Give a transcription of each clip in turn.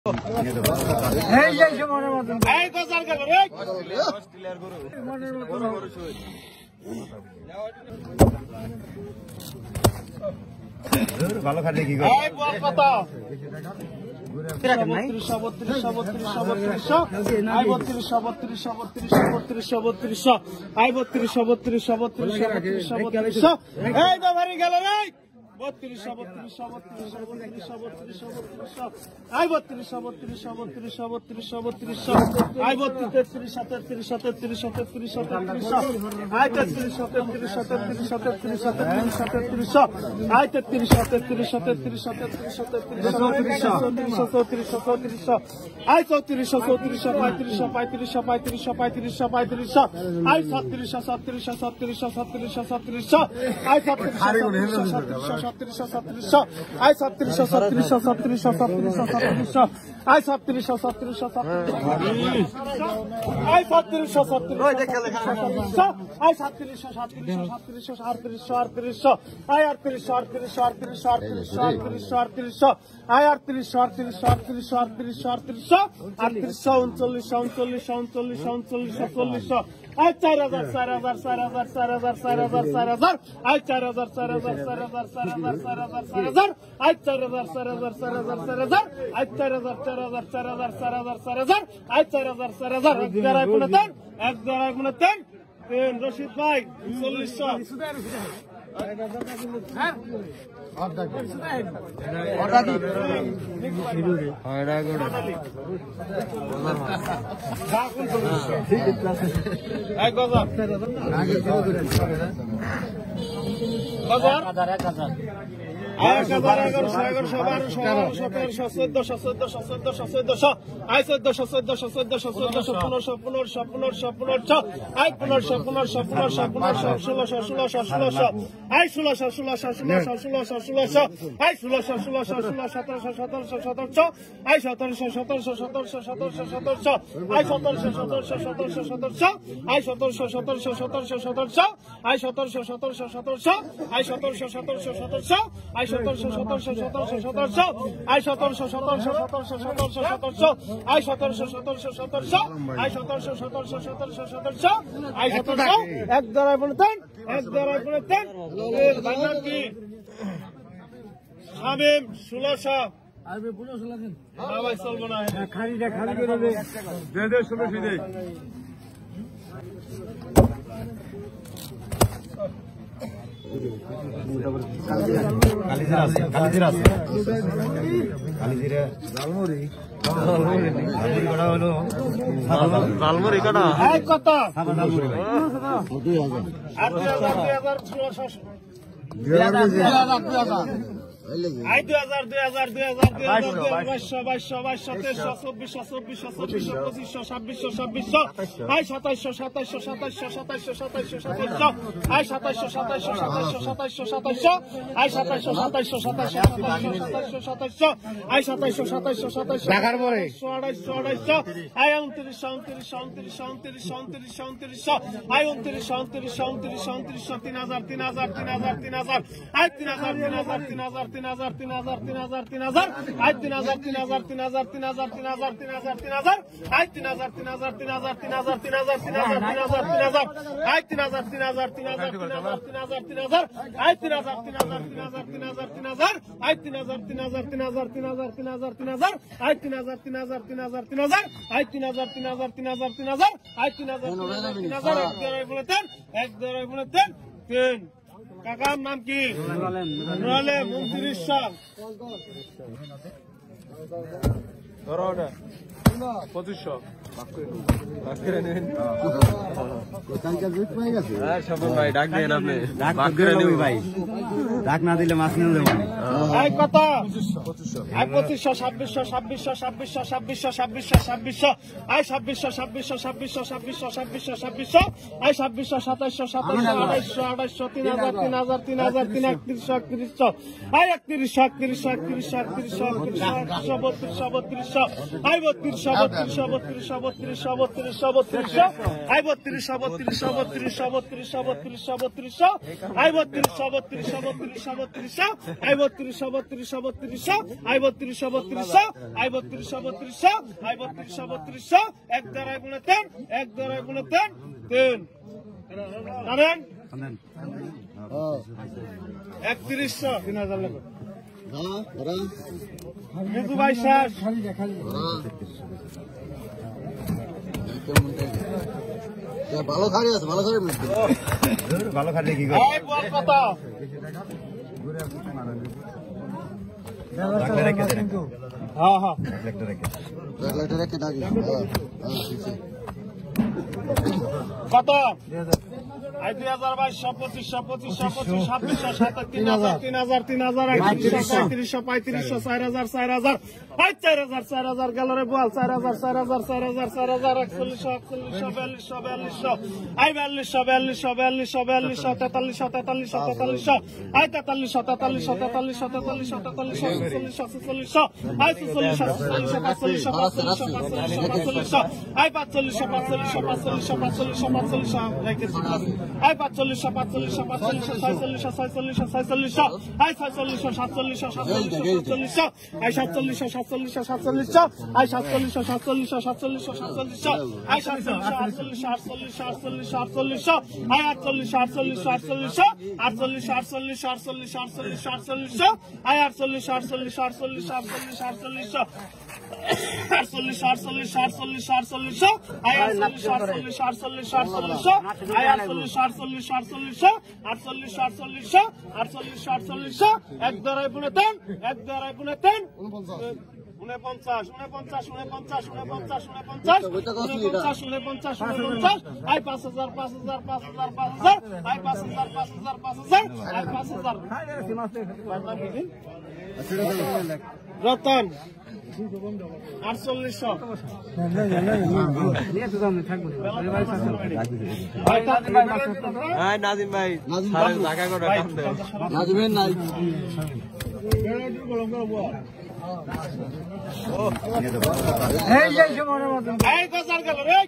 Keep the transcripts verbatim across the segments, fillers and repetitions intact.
এই যে মনের মতন এই গজার গেল রে অস্ট্রেলিয়ার গরু মনের মতন গরু শুই ভালো খাটে কি করে এই বল কত বত্রিশ বত্রিশ বত্রিশ বত্রিশ আই বত্রিশ বত্রিশ বত্রিশ বত্রিশ বত্রিশ আই বত্রিশ বত্রিশ বত্রিশ বত্রিশ বত্রিশ এই তো ভারী গেল রে বত্রিশ বত্রিশ বত্রিশ বত্রিশ বত্রিশ বত্রিশ আই বত্রিশ বত্রিশ বত্রিশ বত্রিশ বত্রিশ আই বত্রিশ তেত্রিশ তেত্রিশ তেত্রিশ তেত্রিশ তেত্রিশ আই তেত্রিশ তেত্রিশ তেত্রিশ তেত্রিশ তেত্রিশ তেত্রিশ আই তেত্রিশ তেত্রিশ তেত্রিশ তেত্রিশ তেত্রিশ চৌত্রিশ চৌত্রিশ চৌত্রিশ আই চৌত্রিশ চৌত্রিশ পঁয়ত্রিশ পঁয়ত্রিশ পঁয়ত্রিশ পঁয়ত্রিশ পঁয়ত্রিশ আই ছত্রিশ ছত্রিশ ছত্রিশ ছত্রিশ ছত্রিশ আই ছত্রিশ ছত্রিশ সত্রিশ সত্রিশ আই সত্রিশ সত্রিশ সত্রিশ সত্রিশ সত্রিশ আই সত্রিশ সত্রিশ সত্রিশ আই সত্রিশ সত্রিশ আই সত্রিশ সত্রিশ সত্রিশ আটত্রিশ আটত্রিশ আই আটত্রিশ আটত্রিশ আটত্রিশ আটত্রিশ আটত্রিশ আটত্রিশ আই আটত্রিশ আটত্রিশ আটত্রিশ আটত্রিশ আটত্রিশ আটত্রিশ উনচল্লিশ উনচল্লিশ উনচল্লিশ উনচল্লিশ চল্লিশ আই চার হাজার চার হাজার চার হাজার চার হাজার চার হাজার চার হাজার আই চার হাজার চার হাজার চার হাজার চার হাজার চার হাজার চার হাজার আই চার হাজার চার হাজার চার হাজার চার হাজার আই চার হাজার চার হাজার চার হাজার চার হাজার চার হাজার আই চার হাজার চার হাজার এক দেড়াই গুণে তেন এক দেড়াই গুণে তেন তিন রশিদ ভাই চল্লিশশো এক হাজার এগারোশো এগারোশো বারোশো বারোশো তেরোশো চোদ্দশো চোদ্দশো চোদ্দশো চোদ্দশো আই চোদ্দশো চোদ্দশো চোদ্দশো চোদ্দশো পনেরোশো পনেরোশো পনেরোশো পনেরোশো আই পনেরোশো পনেরোশো পনেরোশো পনেরোশো ষোলোশো ষোলোশো ষোলোশো আই ষোলোশো ষোলোশো ষোলোশো ষোলোশো ষোলোশো আই ষোলোশো ষোলোশো ষোলো সতেরোশো সতেরোশো সতেরোশো আই সতেরোশো সতেরোশো সতেরোশো সতেরোশো সতেরোশো আই সতেরোশো সতেরোশো সতেরোশো সতেরোশো আই সতেরোশো সতেরোশো সতেরোশো সতেরোশো আই সতেরোশো সতেরোশো সতেরোশো আই সতেরোশো সতেরোশো সতেরোশো আই সতেরোশো সতেরোশো সতেরোশো সতেরোশো আই সতেরোশো সতেরোশো সতেরোশো সতেরোশো সতেরোশো আই সতেরোশো সতেরোশো সতেরোশো আই সতেরোশো সতেরোশো সতেরোশো সতেরোশো আই সতেরোশো এক দ্বারায় বলতেন এক দ্বারায় বলতেন বাংলা কি শামীম ষোলোশো চলবো না খালিটা খালি করে দে দে ষোলোশো দে কালিজিরা আছে কালিজিরা আছে কালিজিরা জালমুড়ি জালমুড়ি কটা হলো জালমুড়ি কটা এক কত দুই হাজার দুই হাজার আই দুই হাজার দুই হাজার দুই হাজার দুই হাজার বাইশশো বাইশশো বাইশশো তেইশশো চব্বিশশো চব্বিশশো পঁচিশশো পঁচিশশো ছাব্বিশশো ছাব্বিশশো আই সাতাইশশো সাতাইশশো সাতাইশশো সাতাইশশো সাতাইশশো সাতাইশশো আই সাতাইশশো সাতাইশশো সাতাইশশো সাতাইশশো সাতাইশশো আই সাতাইশশো সাতাইশশো সাতাইশশো সাতাইশশো সাতাইশশো আই সাতাইশশো সাতাইশশো সাতাইশশো ঢাকার পরে আড়াইশো আড়াইশো আই উনত্রিশশো উনত্রিশশো উনত্রিশশো উনত্রিশশো উনত্রিশশো উনত্রিশশো আই উনত্রিশশো উনত্রিশশো উনত্রিশশো উনত্রিশশো তিন হাজার তিন হাজার তিন হাজার তিন হাজার আই তিন হাজার তিন হাজার তিন হাজার তিন হাজার তিন হাজার তিন হাজার তিন হাজার আই তিন হাজার তিন হাজার তিন হাজার তিন হাজার তিন হাজার তিন হাজার তিন হাজার আই তিন হাজার তিন হাজার তিন হাজার তিন হাজার তিন হাজার তিন হাজার তিন হাজার তিন হাজার আই তিন হাজার তিন হাজার তিন হাজার তিন হাজার তিন হাজার তিন হাজার আই তিন হাজার তিন হাজার তিন হাজার তিন হাজার তিন হাজার আই তিন হাজার তিন হাজার তিন হাজার তিন হাজার তিন হাজার তিন হাজার আই তিন হাজার তিন হাজার তিন হাজার তিন হাজার আই তিন হাজার তিন হাজার তিন হাজার তিন হাজার আই তিন হাজার তিন হাজার এক দেড়াই বলেতেন এক দেড়াই বলেতেন তিন কাকার নাম কি আলেম উনত্রিশশো ধরো ওটা পঁচিশশো ডাক না দিলে মাছ নিয়ে দেবো কত পঁচিশশো ছাব্বিশশো ছাব্বিশশো ছাব্বিশশো ছাব্বিশশো ছাব্বিশশো ছাব্বিশশো আই ছাব্বিশশো ছাব্বিশশো ছাব্বিশশো ছাব্বিশশো ছাব্বিশশো ছাব্বিশশো আই ছাব্বিশশো সাতাইশশো সাতাইশশো আড়াইশো আড়াইশো তিন হাজার তিন হাজার তিন হাজার তিন একত্রিশশো একত্রিশশো আই একত্রিশশো একত্রিশশো একত্রিশশো একত্রিশশো একত্রিশশো বত্রিশশো বত্রিশশো আই বত্রিশশো বত্রিশশো বত্রিশশো বত্রিশশো বত্রিশশো বত্রিশশো আই বত্রিশশো বত্রিশশো বত্রিশশো বত্রিশশো বত্রিশশো বত্রিশশো আই বত্রিশশো বত্রিশশো বত্রিশশো বত্রিশশো আই বত্রিশশো বত্রিশশো বত্রিশশো আই বত্রিশশো বত্রিশশো আই বত্রিশশো বত্রিশশো আই বত্রিশশো বত্রিশশো এক দ্বারায় গুণে তিন এক দ্বারায় গুণে তিন তিন জানেন একত্রিশশো তিন হাজার লাগবে মৃদু ভাই শেষ ভালো খাড়ি আছে ভালো খাড়ি ভালো খাড়ি কি করে কত হ্যাঁ হ্যাঁ কত আই দুই হাজার বাইশশো পঁচিশশো পঁচিশশো পঁচিশ ছাব্বিশশো সাতাশ তিন হাজার তিন হাজার তিন হাজার একত্রিশশো পঁয়ত্রিশশো পঁয়ত্রিশশো চার হাজার চার হাজার আই চার হাজার চার হাজার গেল রে বল চার হাজার চার হাজার চার হাজার চার হাজার একচল্লিশশো একচল্লিশশো বিয়াল্লিশশো বিয়াল্লিশশো আই বিয়াল্লিশশো বিয়াল্লিশশো বিয়াল্লিশশো বিয়াল্লিশশো তেতাল্লিশশো তেতাল্লিশশো তেতাল্লিশশো আই তেতাল্লিশশো তেতাল্লিশশো তেতাল্লিশশো তেতাল্লিশশো তেতাল্লিশশো ছেচল্লিশশো ছেচল্লিশশো আই ছেচল্লিশশো ছেচল্লিশশো পাঁচচল্লিশশো পাঁচচল্লিশশো পাঁচচল্লিশশো পাঁচচল্লিশশো আই পাঁচচল্লিশশো পাঁচচল্লিশশো পাঁচচল্লিশশো পাঁচচল্লিশশো পাঁচচল্লিশশো আই পাঁচচল্লিশশো পাঁচচল্লিশশো পাঁচচল্লিশশো ছয়চল্লিশশো ছয়চল্লিশশো ছয়চল্লিশশো আই ছয়চল্লিশশো সাতচল্লিশশো সাতচল্লিশশো সাতচল্লিশশো আই সাতচল্লিশশো সাতচল্লিশশো সাতচল্লিশশো আই সাতচল্লিশশো সাতচল্লিশশো সাতচল্লিশশো সাতচল্লিশশো আই সাতচল্লিশশো আটচল্লিশশো আটচল্লিশশো আটচল্লিশশো আটচল্লিশশো আই আটচল্লিশশো আটচল্লিশশো আটচল্লিশশো আটচল্লিশশো আটচল্লিশশো আটচল্লিশশো আটচল্লিশশো আটচল্লিশশো আই আটচল্লিশশো আটচল্লিশশো আটচল্লিশশো আটচল্লিশশো আটচল্লিশশো আটচল্লিশশো আটচল্লিশশো আটচল্লিশশো আটচল্লিশশো আই আটচল্লিশশো আটচল্লিশশো আটচল্লিশশো আটচল্লিশশো আই আটচল্লিশশো আটচল্লিশশো আটচল্লিশশো আটচল্লিশশো আটচল্লিশশো আটচল্লিশশো আটচল্লিশশো এক দ্বারায় গুণে তিন এক দ্বারায় গুণে তিন উনপঞ্চাশ উনপঞ্চাশ উনপঞ্চাশ উনপঞ্চাশ উনপঞ্চাশ উনপঞ্চাশ উনপঞ্চাশ উনপঞ্চাশ আই পাঁচ হাজার পাঁচ হাজার পাঁচ হাজার পাঁচ হাজার আই পাঁচ হাজার পাঁচ হাজার পাঁচ হাজার আই পাঁচ হাজার রতন আটচল্লিশশো নাজিম ভাই নাজিমের নাই এই গজার গেল রে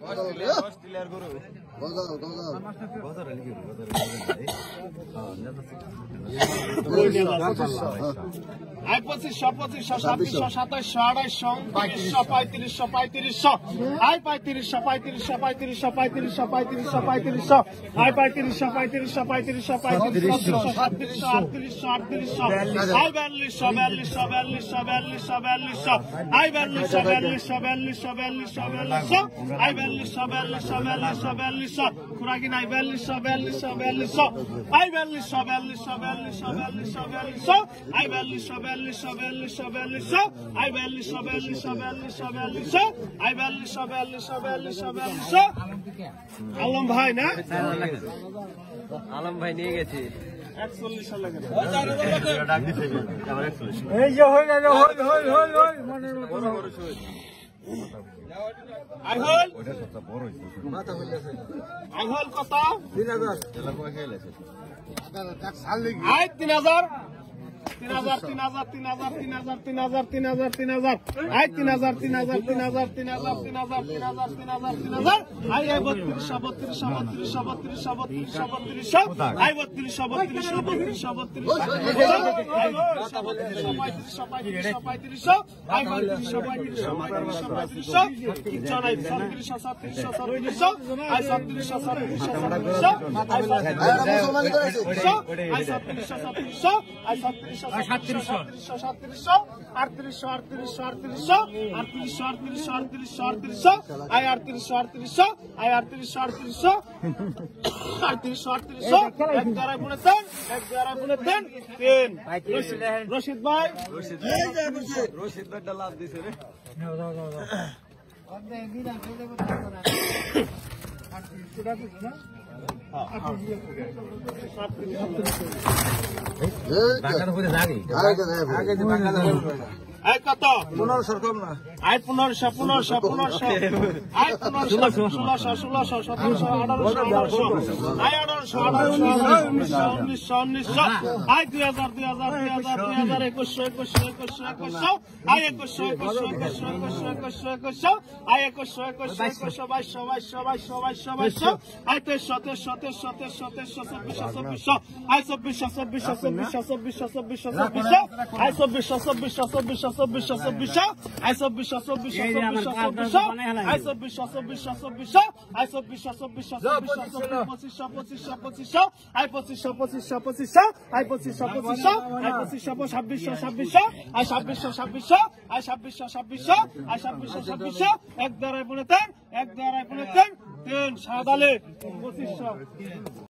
আই পঁচিশশো পঁচিশশো ছাব্বিশশো সাতাইশশো আড়াইশো উনত্রিশশো পঁয়ত্রিশশো পঁয়ত্রিশশো আই পঁয়ত্রিশশো পঁয়ত্রিশশো পঁয়ত্রিশশো পঁয়ত্রিশশো পঁয়ত্রিশশো পঁয়ত্রিশশো আই পঁয়ত্রিশশো পঁয়ত্রিশশো পঁয়ত্রিশশো পঁয়ত্রিশশো সাতত্রিশশো আটত্রিশশো আটত্রিশশো আই বিয়াল্লিশশো বিয়াল্লিশশো বিয়াল্লিশশো বিয়াল্লিশশো বিয়াল্লিশশো আই বিয়াল্লিশশো বিয়াল্লিশশো বিয়াল্লিশশো বিয়াল্লিশশো বিয়াল্লিশশো আই বিয়াল্লিশশো বিয়াল্লিশশো বিয়াল্লিশশো বিয়াল্লিশশো খুরাকি নাই বিয়াল্লিশশো বিয়াল্লিশশো বিয়াল্লিশশো আই বিয়াল্লিশশো বিয়াল্লিশশো বিয়াল্লিশশো বিয়াল্লিশশো বিয়াল্লিশশো আই বিয়াল্লিশশো বিয়াল্লিশশো বিয়াল্লিশশো বিয়াল্লিশশো আই বিয়াল্লিশশো বিয়াল্লিশশো বিয়াল্লিশশো বিয়াল্লিশশো আই বিয়াল্লিশশো বিয়াল্লিশশো বিয়াল্লিশশো বিয়াল্লিশশো আলম ভাই না আলম ভাই নিয়ে গেছি একচল্লিশশো লাগে এই যে হয়ে গেল হই হই হই হই মনের মতো আইহল আইহল কত আই তিন হাজার তিন হাজার তিন হাজার তিন হাজার তিন হাজার তিন হাজার তিন হাজার তিন হাজার আই তিন হাজার তিন হাজার তিন হাজার তিন হাজার তিন হাজার তিন হাজার তিন হাজার তিন হাজার আই আই বত্রিশশো বত্রিশশো বত্রিশশো বত্রিশশো বত্রিশশো বত্রিশশো আই বত্রিশশো বত্রিশশো বত্রিশশো বত্রিশশো পঁয়ত্রিশশো পঁয়ত্রিশশো পঁয়ত্রিশশো আই পঁয়ত্রিশশো পঁয়ত্রিশশো পঁয়ত্রিশশো পঁয়ত্রিশশো তিনশো নাই ছত্রিশশো ছত্রিশশো ছত্রিশশো আই ছত্রিশশো ছত্রিশশো ছত্রিশশো আই ছত্রিশশো আই ছত্রিশশো ছত্রিশশো আই ছত্রিশশো সাতত্রিশশো সাতত্রিশশো আটত্রিশশো আটত্রিশশো আটত্রিশশো আটত্রিশশো আটত্রিশশো আটত্রিশশো আটত্রিশশো আই আটত্রিশশো আটত্রিশশো আই আটত্রিশশো আটত্রিশশো আটত্রিশশো আটত্রিশশো এক দ্বারা গুণে তিন এক দ্বারা গুণে তিন তিন রশিদ ভাই রশিদ ভাই লাভ দিছে রে কত পনেরোশো কম না আয় পনেরোশো পনেরোশো পনেরোশো আয় পনেরোশো ষোলোশো ষোলোশো সতেরোশো আঠারোশো আঠারোশো আয় আঠারোশো আঠারোশো উনিশশো উনিশশো উনিশশো আয় দুই হাজার দুই হাজার দুই হাজার দুই হাজার একুশশো একুশশো একুশশো একুশশো আয় একুশশো একুশশো একুশশো একুশশো একুশশো একুশশো আয় একুশশো একুশশো একুশশো বাইশশো বাইশশো বাইশশো বাইশশো বাইশশো আয় তেইশশো তেইশশো তেইশশো তেইশশো তেইশশো চব্বিশশো চব্বিশশো আয় চব্বিশশো চব্বিশশো চব্বিশশো চব্বিশশো চব্বিশশো চব্বিশশো আয় চব্বিশশো চব্বিশশো চব্বিশশো চব্বিশশো চব্বিশশো আয় চব্বিশশো চব্বিশশো চব্বিশশো চব্বিশশো আয় চব্বিশশো চব্বিশশো চব্বিশশো আয় চব্বিশশো চব্বিশশো চব্বিশশো পঁচিশশো পঁচিশশো পঁচিশশো আয় পঁচিশশো পঁচিশশো পঁচিশশো আয় পঁচিশশো পঁচিশশো আয় পঁচিশশো ছাব্বিশশো ছাব্বিশশো আয় ছাব্বিশশো ছাব্বিশশো আয় ছাব্বিশশো ছাব্বিশশো আয় ছাব্বিশশো ছাব্বিশশো এক দ্বারায় পনেরো এক দ্বারায় পনেরো তিন সাত আলে পঁচিশশো